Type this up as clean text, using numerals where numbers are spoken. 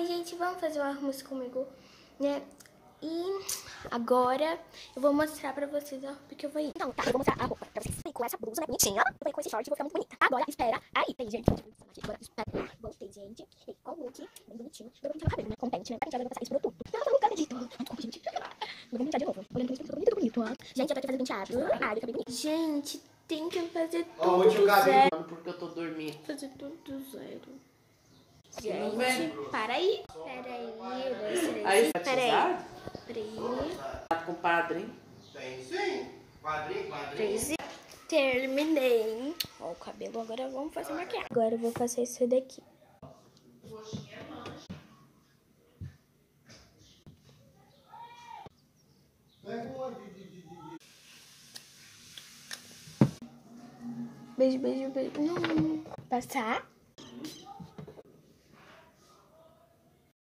Oi, gente, vamos fazer um arrumo comigo, né? E agora eu vou mostrar pra vocês a roupa que eu vou ir. Então, tá, eu vou mostrar a roupa pra vocês. Vou ir com essa blusa, né, bonitinha. Eu vou ir com esse short e vou ficar muito bonita. Agora, espera. Aí, tem gente. Agora, espera. Voltei, gente. E com o look bem bonitinho. Eu vou pentear o cabelo, né? Com pente, né? Pentear, eu vou passar esse produto. Não acredito. Desculpa, gente. Eu vou pentear de novo. Olhando pra isso, bonito, bonito, ó. Gente, eu tô aqui fazendo penteado. Ai, fica bem bonito. Gente, tem que fazer tudo do zero. Porque eu tô dormindo. Fazer tudo do zero. Gente, para aí. Pera aí, eu vou estrear. Aí, Pera aí. Tá com o padrinho? Tem sim. Quadrinho. Terminei. Ó, o cabelo, agora vamos fazer maquiagem. Agora eu vou fazer isso daqui. Beijo, beijo, beijo. Não. Passar.